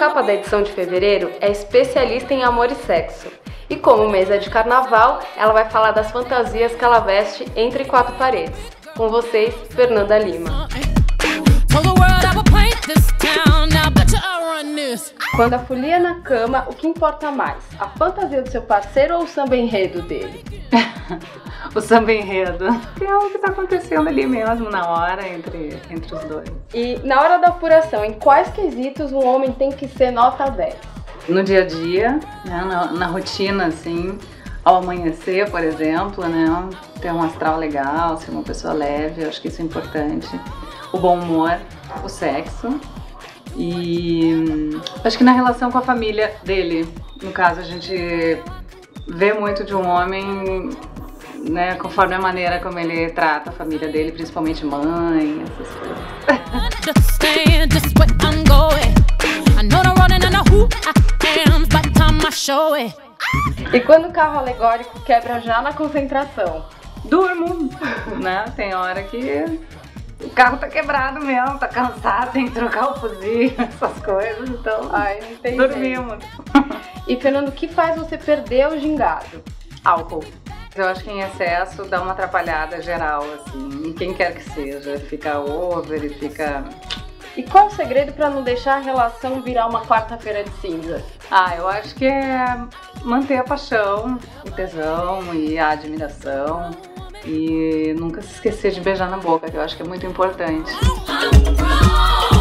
capa da edição de fevereiro é especialista em amor e sexo. E como o mês é de carnaval, ela vai falar das fantasias que ela veste entre quatro paredes. Com vocês, Fernanda Lima. Quando a folia é na cama, o que importa mais? A fantasia do seu parceiro ou o samba enredo dele? O samba enredo, que é o que tá acontecendo ali mesmo na hora entre os dois. E na hora da apuração, em quais quesitos um homem tem que ser nota 10? No dia a dia, né, na rotina, assim, ao amanhecer, por exemplo, né, ter um astral legal, ser uma pessoa leve, eu acho que isso é importante. O bom humor, o sexo e acho que na relação com a família dele, no caso, a gente vê muito de um homem, né, conforme a maneira como ele trata a família dele, principalmente mãe, essas coisas. E quando o carro alegórico quebra já na concentração? Durmo, né? Tem hora que o carro tá quebrado mesmo, tá cansado, tem que trocar o fuzil, essas coisas, então não tem dormimos. E Fernando, o que faz você perder o gingado? Álcool. Eu acho que em excesso dá uma atrapalhada geral, assim, em quem quer que seja, fica over e fica... E qual o segredo para não deixar a relação virar uma quarta-feira de cinza? Eu acho que é manter a paixão, o tesão e a admiração e nunca se esquecer de beijar na boca, que eu acho que é muito importante.